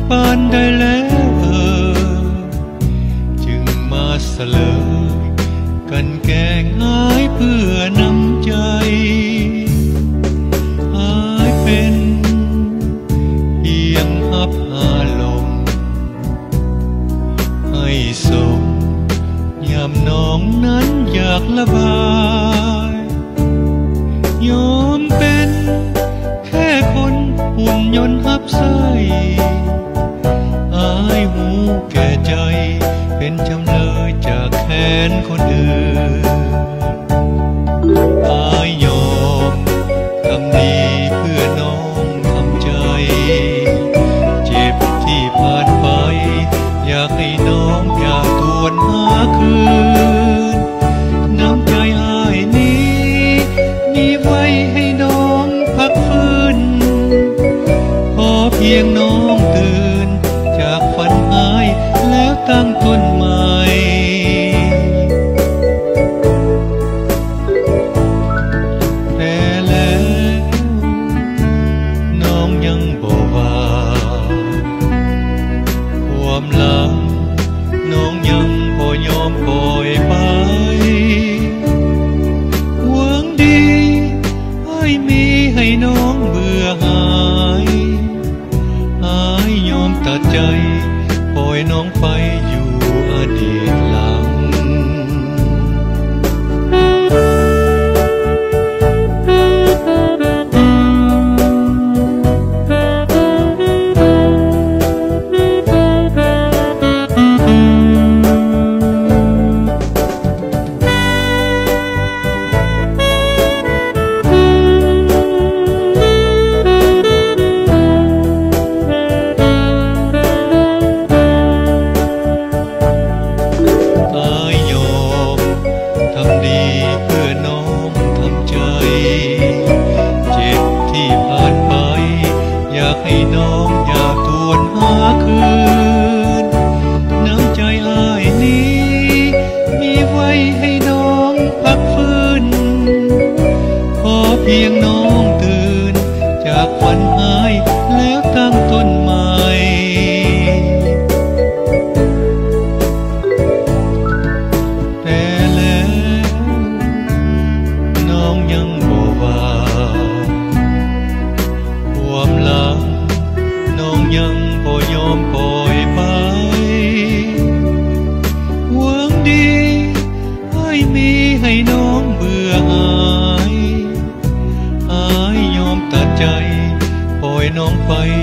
ปานได้แล้วจึงมาเสลยกันแกงหายเพื่อน้ำใจหายเป็นเพียงอับอารมณ์ให้สมยามน้องนั้นอยากระบายยอมเป็นแค่คนหุ่นยนต์หับไส้อายหูแก่ใจเป็นจำเลยจากแค้นคนอื่นอายยอมทำดีเพื่อน้องทำใจเจ็บที่ผ่านไปอยากให้น้องอย่าทวนหาคืนน้ำใจอายนี้มีไว้ให้น้องพักฟื้นขอเพียงน้องตื่นจากฝันหายแล้วตั้งต้นใหม่แต่แล้วน้องยังบ่วาความหลังน้องยังบ่ยอมปล่อยไปหวังดีให้มีให้น้องเบื่อหายหายยอมตัดใจปล่อยน้องไปอยู่อดีตหลังให้น้องอย่าทวนหาคืนน้ำใจอายนี้มีไว้ให้น้องพักฟื้นขอเพียงน้องตื่นจากฝันหายแล้วตั้งต้นใหม่แต่แล้วน้องยังบ่วาความหลังน้องยังบ่ยอมปล่อยไปหวังดีให้มีให้น้องเบื่อหายหายยอมตัดใจปล่อยน้องไป